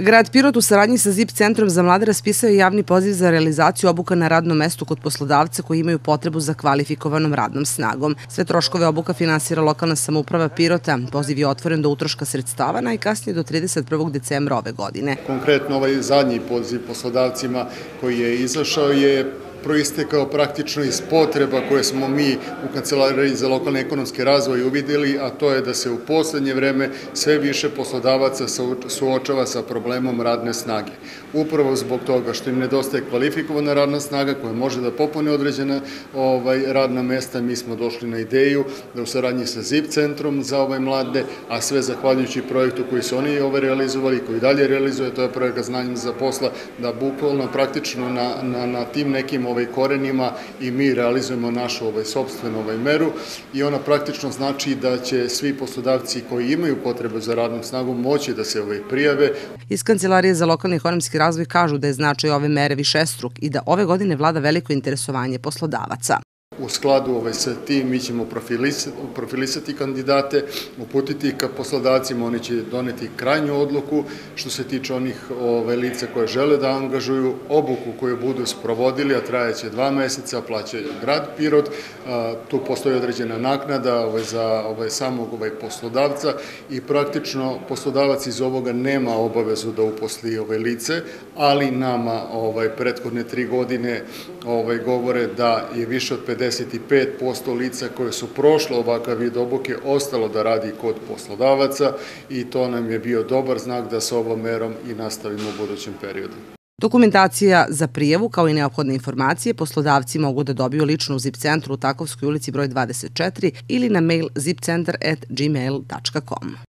Grad Pirot u saradnji sa ZIP centrom za mlade raspisao je javni poziv za realizaciju obuka na radnom mestu kod poslodavca koji imaju potrebu za kvalifikovanom radnom snagom. Sve troškove obuka finansira lokalna samouprava Pirota. Poziv je otvoren do utroška sredstava, najkasnije do 31. decembra ove godine. Konkretno ovaj zadnji poziv poslodavcima koji je izašao je proistekao praktično iz potreba koje smo mi u Kancelariji za lokalni ekonomski razvoj uvidjeli, a to je da se u poslednje vreme sve više poslodavaca suočava sa problemom radne snage. Upravo zbog toga što im nedostaje kvalifikovana radna snaga koja može da popuni određena radna mesta, mi smo došli na ideju da u saradnji sa ZIP centrom za mlade, a sve zahvaljujući projektu koji su oni realizovali i koji dalje realizuje, to je projekat Znanje za posla, da bukvalno praktično na tim nekim korenima i mi realizujemo našu sopstvenu meru i ona praktično znači da će svi poslodavci koji imaju potrebu za radnom snagom moći da se prijave. Iz Kancelarije za lokalni ekonomski razvoj kažu da je značaj ove mere višestruk i da ove godine vlada veliko interesovanje poslodavaca. U skladu sa tim mi ćemo profilisati kandidate, uputiti ih ka poslodavcima, oni će doneti krajnju odluku što se tiče onih lica koje žele da angažuju, obuku koju budu sprovodili, a trajeće 2 meseca, plaća grad Pirot, tu postoji određena naknada za samog poslodavca i praktično poslodavac iz ovoga nema obavezu da uposli lice, ali nama prethodne 3 godine govore da je više od 55% lica koje su prošle ovakav vid obuke ostalo da radi kod poslodavaca i to nam je bio dobar znak da sa ovom merom i nastavimo u budućem periodu. Dokumentacija za prijavu kao i neophodne informacije poslodavci mogu da dobiju lično u ZIP centru u Takovskoj ulici broj 24 ili na mail zipcentar@gmail.com.